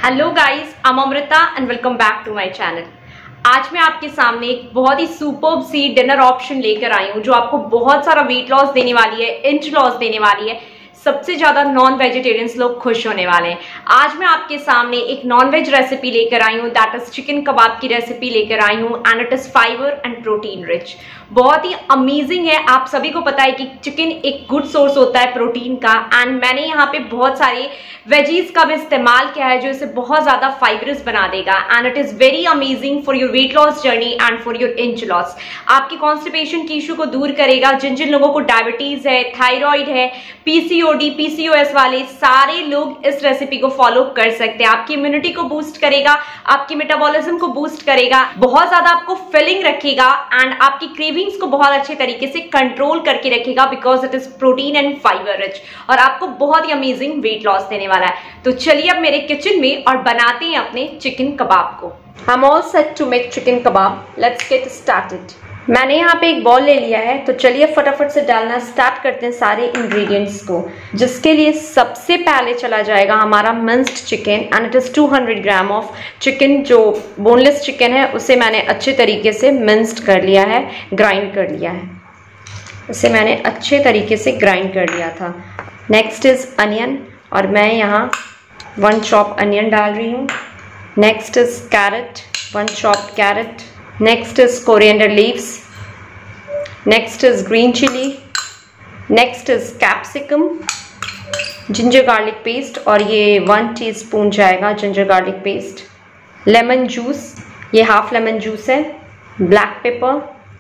Hello guys, I am Amrita and welcome back to my channel. आज मैं आपके सामने एक बहुत ही सुपर्ब सी डिनर ऑप्शन लेकर आई हूँ जो आपको बहुत सारा वेट लॉस देने वाली है, इंच लॉस देने वाली है। सबसे ज्यादा नॉन वेजिटेरियंस लोग खुश होने वाले हैं। आज मैं आपके सामने एक नॉन वेज रेसिपी लेकर आई हूँ, दैट इज चिकन कबाब की रेसिपी लेकर आई हूँ and it is fibre and protein rich. बहुत ही अमेजिंग है। आप सभी को पता है कि चिकन एक गुड सोर्स होता है प्रोटीन का, एंड मैंने यहाँ पे बहुत सारे वेजीज का भी इस्तेमाल किया है जो इसे बहुत ज्यादा फाइबरस बना देगा and it is very amazing for your weight loss journey and for your inch loss. आपकी कॉन्स्टिपेशन की इशू को दूर करेगा। जिन जिन लोगों को डायबिटीज है, थायराइड है, पीसीओडी, पीसीओएस वाले सारे लोग इस रेसिपी को फॉलो कर सकते हैं। आपकी इम्यूनिटी को बूस्ट करेगा, आपकी मेटाबॉलिज्म को बूस्ट करेगा, बहुत ज्यादा आपको फिलिंग रखेगा एंड आपकी क्रेविंग्स को बहुत अच्छे तरीके से कंट्रोल करके रखेगा because it is protein and fibre rich, और आपको बहुत ही अमेजिंग वेट लॉस देने वाला है। तो चलिए अब मेरे किचन में और बनाते हैं अपने चिकन कबाब को। I'm all set to make chicken kebab. Let's get started. मैंने यहाँ पे एक बॉल ले लिया है, तो चलिए फटाफट से डालना स्टार्ट करते हैं सारे इंग्रेडिएंट्स को। जिसके लिए सबसे पहले चला जाएगा हमारा minced chicken and it is 200 gram of chicken. जो बोनलेस चिकन है उसे मैंने अच्छे तरीके से मिंस्ड कर लिया है, ग्राइंड कर लिया है। इसे मैंने अच्छे तरीके से ग्राइंड कर लिया था। नेक्स्ट इज अनियन, और मैं यहाँ 1 चॉप अनियन डाल रही हूँ। Next is carrot, 1 chopped carrot. Next is coriander leaves. Next is green chilli. Next is capsicum, ginger garlic paste, और ये 1 टीस्पून जाएगा ginger garlic paste. Lemon juice, ये हाफ लेमन जूस है। Black pepper,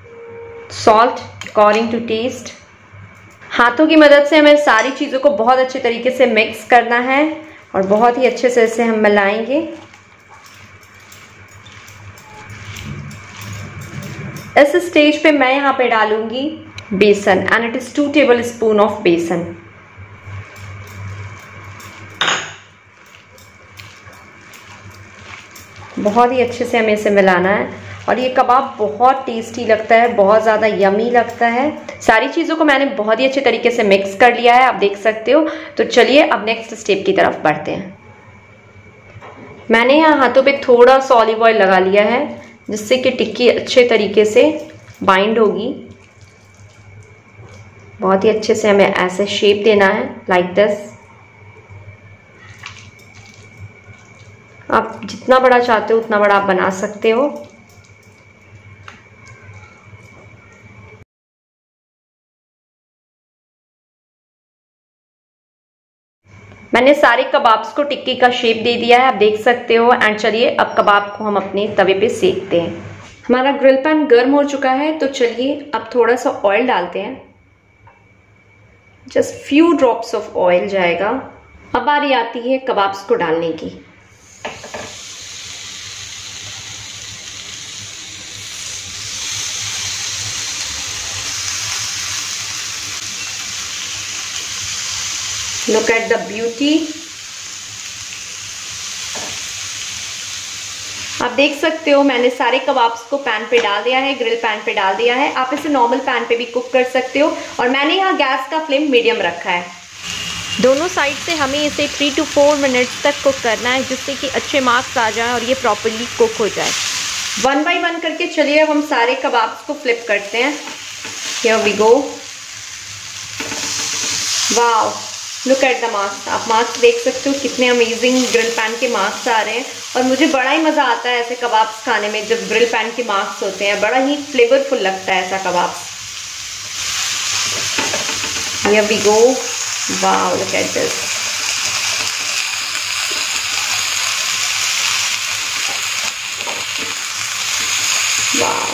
salt according to taste. हाथों की मदद से हमें सारी चीज़ों को बहुत अच्छे तरीके से मिक्स करना है और बहुत ही अच्छे से इसे हम मिलाएंगे। इस स्टेज पे मैं यहाँ पे डालूंगी besan and it is 2 tablespoon of besan. बहुत ही अच्छे से हमें इसे मिलाना है और ये कबाब बहुत टेस्टी लगता है, बहुत ज़्यादा यमी लगता है। सारी चीज़ों को मैंने बहुत ही अच्छे तरीके से मिक्स कर लिया है, आप देख सकते हो। तो चलिए अब नेक्स्ट स्टेप की तरफ बढ़ते हैं। मैंने यहाँ हाथों पे थोड़ा सा ऑलिव ऑयल लगा लिया है जिससे कि टिक्की अच्छे तरीके से बाइंड होगी। बहुत ही अच्छे से हमें ऐसे शेप देना है, लाइक दिस। आप जितना बड़ा चाहते हो उतना बड़ा आप बना सकते हो। मैंने सारे कबाब्स को टिक्की का शेप दे दिया है, आप देख सकते हो। एंड चलिए अब कबाब को हम अपने तवे पे सेकते हैं। हमारा ग्रिल पैन गर्म हो चुका है, तो चलिए अब थोड़ा सा ऑयल डालते हैं। Just few drops of oil जाएगा। अब बारी आती है कबाब्स को डालने की। Look at the beauty. आप देख सकते हो मैंने सारे कबाब्स को पैन पे डाल दिया है, ग्रिल पैन पे डाल दिया है। आप इसे नॉर्मल पैन पे भी कुक कर सकते हो, और मैंने यहाँ गैस का फ्लेम मीडियम रखा है। दोनों साइड से हमें इसे 3 to 4 मिनट्स तक कुक करना है जिससे कि अच्छे मार्क्स आ जाए और ये प्रॉपरली कुक हो जाए। 1 by 1 करके चलिए अब हम सारे कबाब्स को फ्लिप करते हैं। Here we go. Wow, look at the marks. आप मार्क्स देख सकते हो कितने अमेजिंग ग्रिल पैन के मार्क्स आ रहे हैं, और मुझे बड़ा ही मज़ा आता है ऐसे कबाब्स खाने में जब ग्रिल पैन के मार्क्स होते हैं। बड़ा ही फ्लेवरफुल लगता है ऐसा kebabs. Here we go. Wow, look at this. Wow,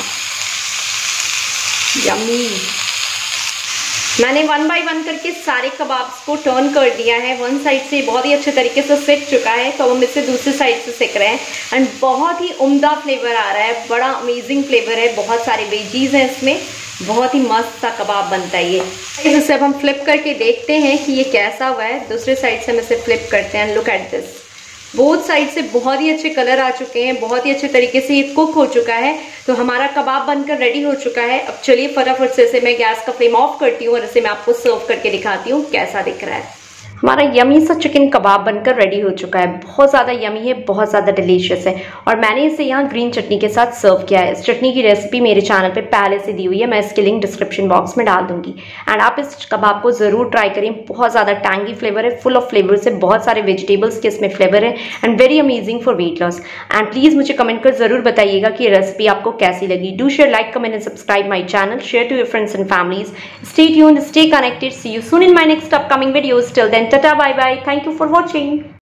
yummy. मैंने 1 by 1 करके सारे कबाब्स को टर्न कर दिया है। 1 साइड से बहुत ही अच्छे तरीके से सिक चुका है, तो हम इसे दूसरी साइड से सिक रहे हैं। एंड बहुत ही उम्दा फ्लेवर आ रहा है, बड़ा अमेजिंग फ्लेवर है। बहुत सारे वेजीज हैं इसमें, बहुत ही मस्त सा कबाब बनता है ये। इसे अब हम फ्लिप करके देखते हैं कि ये कैसा हुआ है। दूसरे साइड से हम इसे फ्लिप करते हैं। Look at this. Both side से बहुत ही अच्छे कलर आ चुके हैं, बहुत ही अच्छे तरीके से ये कुक हो चुका है। तो हमारा कबाब बनकर रेडी हो चुका है। अब चलिए फटाफट से इसे मैं गैस का फ्लेम ऑफ करती हूँ और इसे मैं आपको सर्व करके दिखाती हूँ कैसा दिख रहा है। हमारा यमी सा चिकन कबाब बनकर रेडी हो चुका है। बहुत ज़्यादा यमी है, बहुत ज़्यादा डिलीशियस है और मैंने इसे यहाँ ग्रीन चटनी के साथ सर्व किया है। इस चटनी की रेसिपी मेरे चैनल पे पहले से दी हुई है, मैं इसकी लिंक डिस्क्रिप्शन बॉक्स में डाल दूंगी। एंड आप इस कबाब को ज़रूर ट्राई करें। बहुत ज़्यादा टैंगी फ्लेवर है, फुल ऑफ फ्लेवर्स है, बहुत सारे वेजिटेबल्स के इसमें फ्लेवर है and very amazing for weight loss. And please मुझे कमेंट कर ज़रूर बताइएगा कि ये रेसिपी आपको कैसी लगी। Do share, like, comment and subscribe my channel, share to your friends and families. Stay tuned, stay connected. See you soon in my next upcoming videos. Till then, tata, bye bye. Thank you for watching.